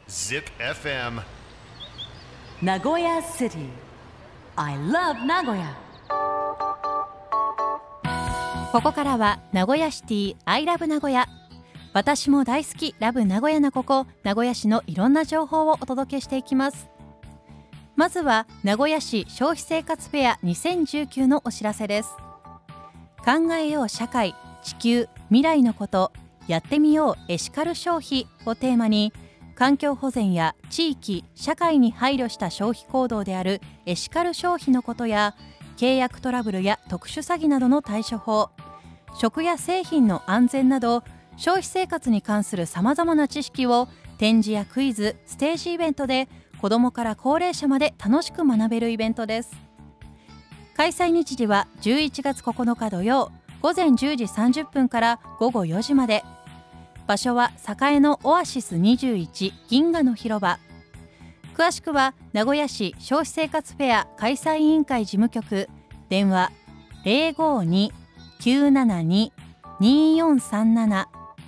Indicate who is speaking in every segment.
Speaker 1: Zip FM
Speaker 2: 名古屋 City I love 名古屋。
Speaker 3: ここからは名古屋シティ I love 名古屋。私も大好きラブ名古屋なここ名古屋市のいろんな情報をお届けしていきます。まずは名古屋市消費生活フェア2019のお知らせです。考えよう社会、地球、未来のこと、やってみようエシカル消費をテーマに、環境保全や地域、社会に配慮した消費行動であるエシカル消費のことや、契約トラブルや特殊詐欺などの対処法、食や製品の安全など消費生活に関するさまざまな知識を展示やクイズ、ステージイベントで子どもから高齢者まで楽しく学べるイベントです。開催日時は11月9日土曜午前10時30分から午後4時まで。場所は栄のオアシス21銀河の広場。詳しくは名古屋市消費生活フェア開催委員会事務局、電話 052-972-2437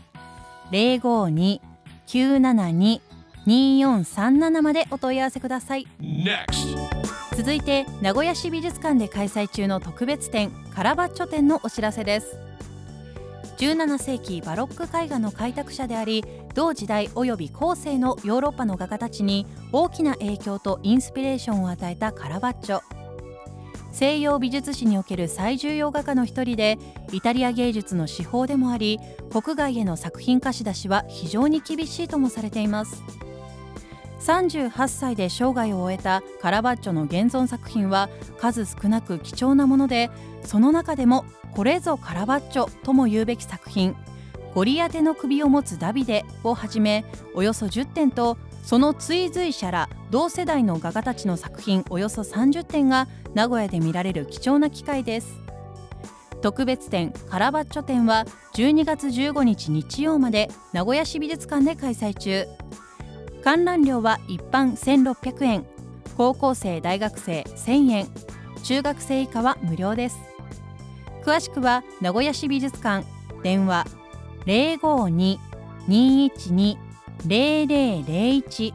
Speaker 3: 052-972-2437 までお問い合わせください。 続いて名古屋市美術館で開催中の特別展カラバッチョ展のお知らせです。17世紀バロック絵画の開拓者であり、同時代及び後世のヨーロッパの画家たちに大きな影響とインスピレーションを与えたカラバッチョ。西洋美術史における最重要画家の一人で、イタリア芸術の至宝でもあり、国外への作品貸し出しは非常に厳しいともされています。38歳で生涯を終えたカラバッチョの現存作品は数少なく貴重なもので、その中でもこれぞカラバッチョとも言うべき作品、ゴリアテの首を持つダビデをはじめおよそ10点と、その追随者ら同世代の画家たちの作品およそ30点が名古屋で見られる貴重な機会です。特別展カラバッチョ展は12月15日日曜まで名古屋市美術館で開催中。観覧料は一般1600円、高校生大学生1000円、中学生以下は無料です。詳しくは名古屋市美術館、電話 052-212-0001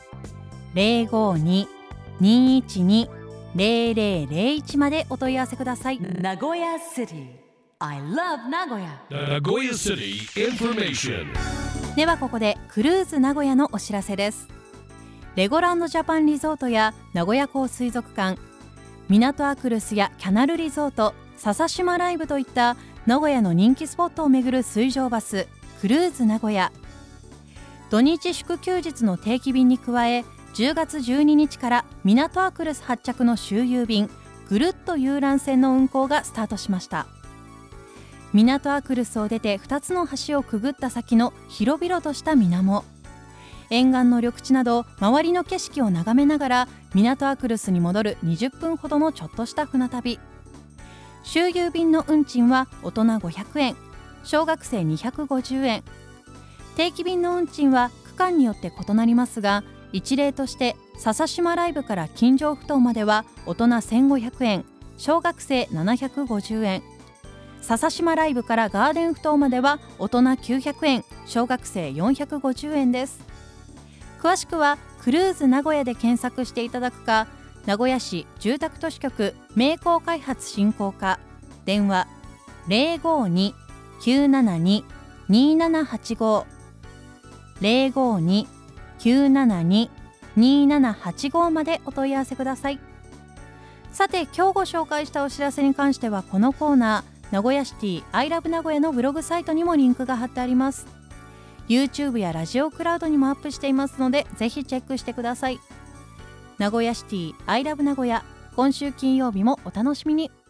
Speaker 3: 052-212-0001 までお問い合わせください。
Speaker 2: 名古屋 City I love 名古屋。
Speaker 1: 名古屋 City Information。
Speaker 3: ではここでクルーズ名古屋のお知らせです。レゴランドジャパンリゾートや名古屋港水族館、港アクルスやキャナルリゾート、笹島ライブといった名古屋の人気スポットを巡る水上バスクルーズ名古屋。土日祝休日の定期便に加え、10月12日から港アクルス発着の周遊便ぐるっと遊覧船の運航がスタートしました。港アクルスを出て2つの橋をくぐった先の広々とした水面、沿岸の緑地など周りの景色を眺めながら港アクルスに戻る20分ほどのちょっとした船旅。周遊便の運賃は大人500円、小学生250円。定期便の運賃は区間によって異なりますが、一例として笹島ライブから金城ふ頭までは大人1500円、小学生750円。笹島ライブからガーデンふ頭までは大人900円、小学生450円です。詳しくはクルーズ名古屋で検索していただくか、名古屋市住宅都市局名工開発振興課、電話 052-972-2785 052-972-2785 までお問い合わせください。さて今日ご紹介したお知らせに関してはこのコーナー名古屋シティ I love 名古屋のブログサイトにもリンクが貼ってあります。 YouTube やラジオクラウドにもアップしていますのでぜひチェックしてください。名古屋シティ I love 名古屋、今週金曜日もお楽しみに。